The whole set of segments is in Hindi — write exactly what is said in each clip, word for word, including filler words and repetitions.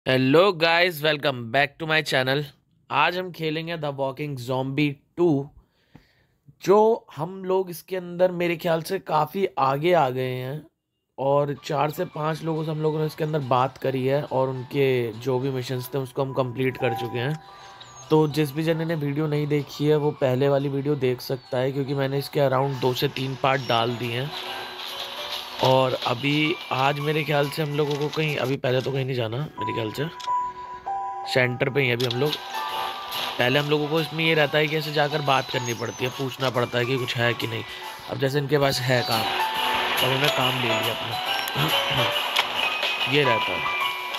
Hello guys, welcome back to my channel. आज हम खेलेंगे द वॉकिंग ज़ॉम्बी टू। जो हम लोग इसके अंदर मेरे ख्याल से काफ़ी आगे आ गए हैं और चार से पांच लोगों से हम लोगों ने इसके अंदर बात करी है और उनके जो भी मिशंस थे उसको हम कंप्लीट कर चुके हैं। तो जिस भी जने ने वीडियो नहीं देखी है वो पहले वाली वीडियो देख सकता है, क्योंकि मैंने इसके अराउंड दो से तीन पार्ट डाल दिए हैं। और अभी आज मेरे ख्याल से हम लोगों को कहीं, अभी पहले तो कहीं नहीं जाना, मेरे ख्याल से सेंटर पे ही है अभी हम लोग। पहले हम लोगों को इसमें ये रहता है कि ऐसे जाकर बात करनी पड़ती है, पूछना पड़ता है कि कुछ है कि नहीं। अब जैसे इनके पास है काम और उन्होंने काम ले लिया अपना ये रहता है।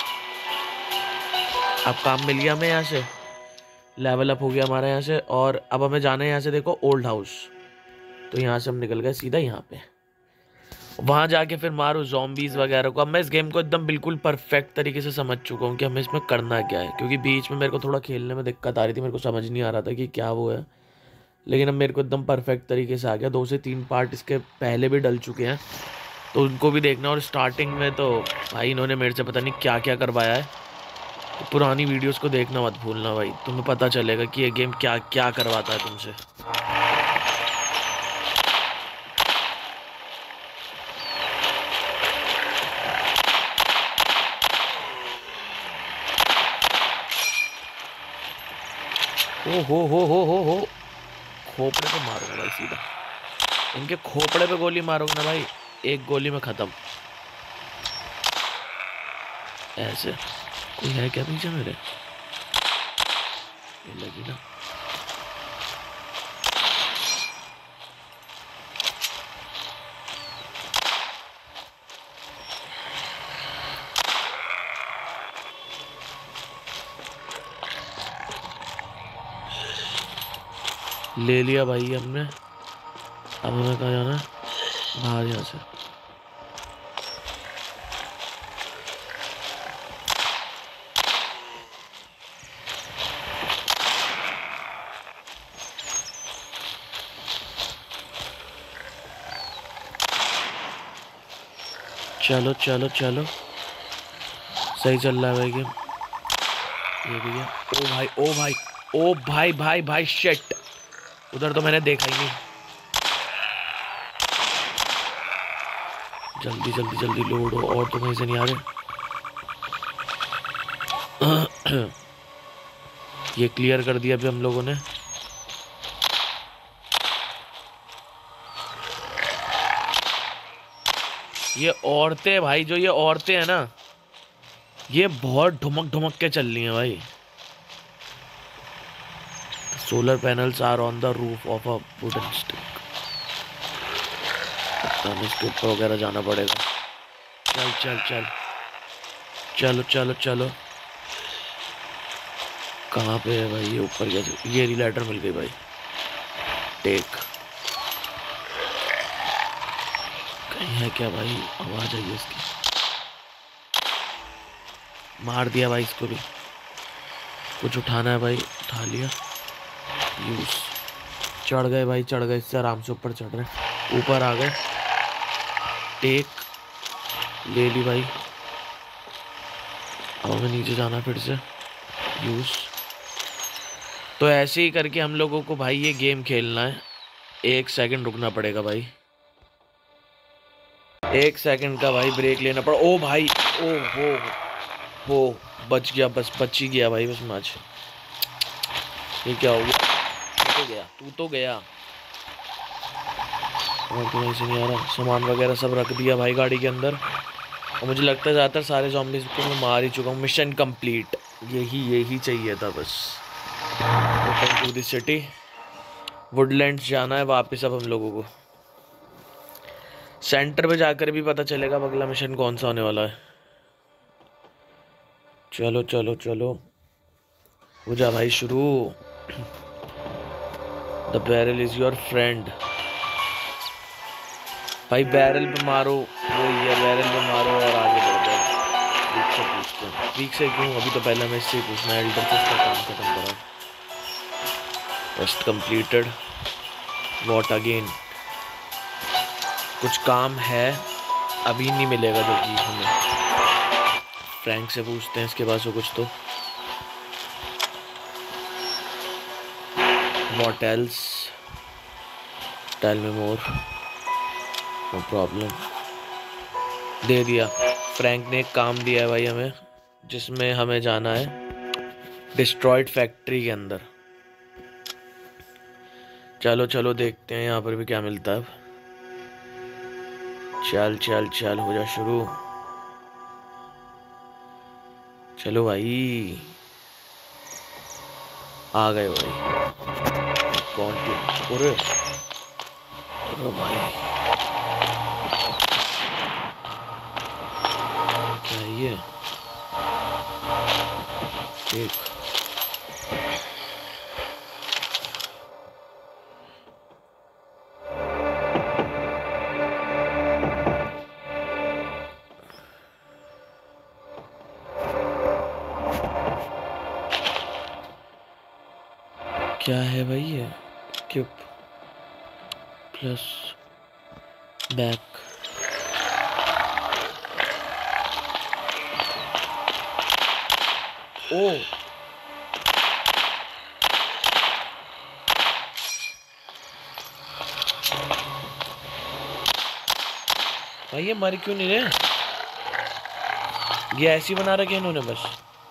अब काम मिल गया हमें, यहाँ से लेवल अप हो गया हमारा यहाँ से। और अब हमें जाना है यहाँ से, देखो, ओल्ड हाउस। तो यहाँ से हम निकल गए सीधा यहाँ पे, वहां जाके फिर मारो zombies वगैरह को। अब मैं इस गेम को एकदम बिल्कुल परफेक्ट तरीके से समझ चुका हूँ कि हमें इसमें करना क्या है, क्योंकि बीच में मेरे को थोड़ा खेलने में दिक्कत आ रही थी, मेरे को समझ नहीं आ रहा था कि क्या वो है। लेकिन अब मेरे को एकदम परफेक्ट तरीके से आ गया। दो से तीन पार्ट इसके पहले भी डल चुके हैं, तो उनको भी देखना। और स्टार्टिंग में तो भाई इन्होंने मेरे से पता नहीं क्या क्या करवाया है, तो पुरानी वीडियोस को देखना मत भूलना भाई, तुम्हें पता चलेगा कि ये गेम क्या क्या करवाता है तुमसे। ओ हो हो हो हो हो खोपड़े पे मारूंगा भाई सीधा, इनके खोपड़े पे गोली मारूंगा ना भाई, एक गोली में खत्म। ऐसे कोई है क्या पीछे मेरे? ये लगी ना। ले लिया भाई हमने। अब हमें कहाँ जाना है? बाहर यहाँ से। चलो चलो चलो, सही चल रहा है भाई गेम। ये भी है। ओ भाई ओ भाई ओ भाई भाई भाई शिट, उधर तो मैंने देखा ही नहीं। जल्दी जल्दी जल्दी लोड हो, और तो कहीं से नहीं आ रहे। ये क्लियर कर दिया अभी हम लोगों ने। ये औरतें भाई, जो ये औरतें हैं ना, ये बहुत ढुमक ढुमक के चल रही हैं भाई। Solar panels are on the roof of a wooden stick. इसके ऊपर वगैरह जाना पड़ेगा। चल चल चल चलो चलो चलो। कहाँ पे है भाई ये? ऊपर कैसे? ये रिलेटर मिल गई भाई, टेक। कहीं है क्या भाई? आवाज आई है इसकी। मार दिया भाई इसको भी। कुछ उठाना है भाई, उठा लिया। यूज। चढ़ गए भाई, चढ़ गए, इससे आराम से ऊपर चढ़ रहे। ऊपर आ गए, टेक ले ली भाई। अब हमें नीचे जाना फिर से। यूज। तो ऐसे ही करके हम लोगों को भाई ये गेम खेलना है। एक सेकंड रुकना पड़ेगा भाई, एक सेकंड का भाई ब्रेक लेना पड़ा। ओ भाई, ओ हो हो बच गया, बस बच ही गया भाई, बस मैच। ये क्या हो गया? तू तो गया, तू तो गया। और तो ऐसे नहीं आ रहा। सामान वगैरह सब रख दिया भाई गाड़ी के अंदर। और मुझे लगता है ज़्यादातर सारे ज़ॉम्बीज़ को मैं मार ही चुका हूँ। Mission complete. यही यही चाहिए था बस। Open to the city. Woodlands जाना है वापस अब हम लोगों को। सेंटर पे जाकर भी पता चलेगा अब अगला मिशन कौन सा होने वाला है। चलो चलो चलो, हो जा भाई शुरू। The barrel is your friend. भाई बैरल पे मारो, वो ये बैरल पे मारो और आगे बढ़ जाओ। वीक से पूछते हैं। वीक से क्यों? अभी तो पहले हमें इससे ही पूछना है। एल्डर से इसका काम खत्म करा। Test completed. What again? कुछ काम है, अभी नहीं मिलेगा जो कि हमें। फ्रैंक से पूछते हैं इसके पास हो कुछ तो। What else, tell me more. No problem. दे दिया। फ्रैंक ने एक काम दिया है भाई हमें, जिसमें हमें जाना है डिस्ट्रॉयड फैक्ट्री के अंदर। चलो चलो देखते हैं यहाँ पर भी क्या मिलता है अब। चल चल चल हो जा शुरू। चलो भाई, आ गए भाई। कौन की? अरे अरे भाई, क्या है ये? एक क्या है भाई ये? Cube plus back. ओ भाई, ये मर क्यों नहीं रहे? ये ऐसी बना रखे इन्होंने बस।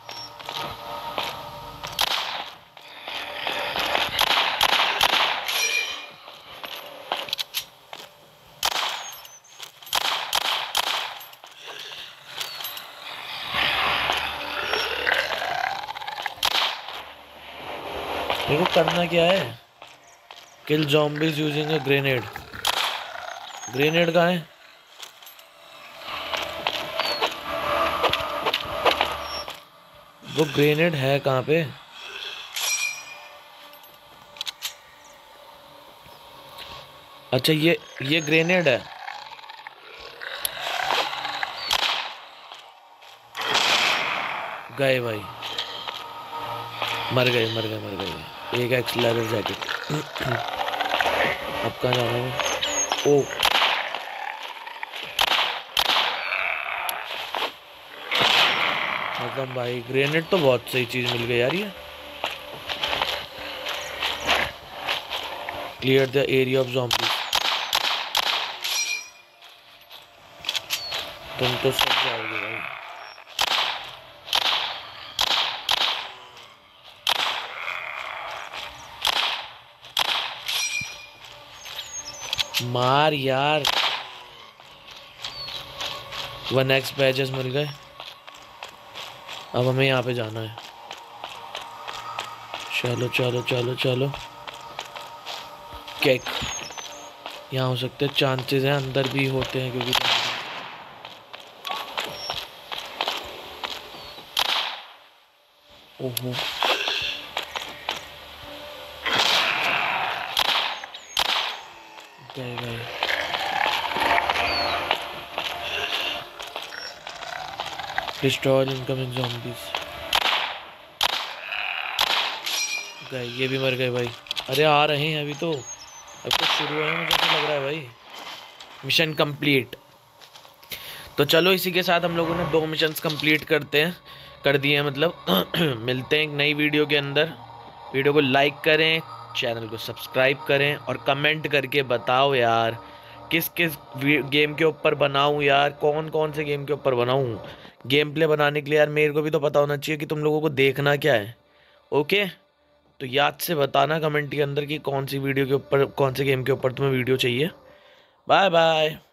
देखो करना क्या है। Kill zombies using a grenade. Grenade कहाँ है? वो ग्रेनेड है कहाँ पे? अच्छा ये ये ग्रेनेड है। गए भाई, मर गए मर गए मर गए। एक एक्स लेदर जैकेट। अब कहाँ जाना है? ओ मतलब भाई ग्रेनेड तो बहुत सही चीज मिल गई यार ये। Clear the area of zombies. तुम तो सब जाओगे भाई। मार यार। वन एक्स बैजेस मिल गए। अब हमें यहाँ पे जाना है। चलो चलो चलो चलो। केक यहाँ हो सकते हैं, चांसेस हैं अंदर भी होते हैं क्योंकि ओहो गए गए। Destroy incoming zombies. गए, ये भी मर गए भाई। अरे आ रहे हैं अभी तो, अब तो शुरू है, मुझे तो लग रहा है भाई। Mission complete. तो चलो इसी के साथ हम लोगों ने दो मिशंस कंप्लीट करते हैं कर दिए हैं मतलब। मिलते हैं एक नई वीडियो के अंदर। वीडियो को लाइक करें, चैनल को सब्सक्राइब करें और कमेंट करके बताओ यार किस किस गेम के ऊपर बनाऊं यार, कौन कौन से गेम के ऊपर बनाऊं। गेम प्ले बनाने के लिए यार मेरे को भी तो पता होना चाहिए कि तुम लोगों को देखना क्या है। ओके, तो याद से बताना कमेंट के अंदर कि कौन सी वीडियो के ऊपर, कौन से गेम के ऊपर तुम्हें वीडियो चाहिए। Bye bye.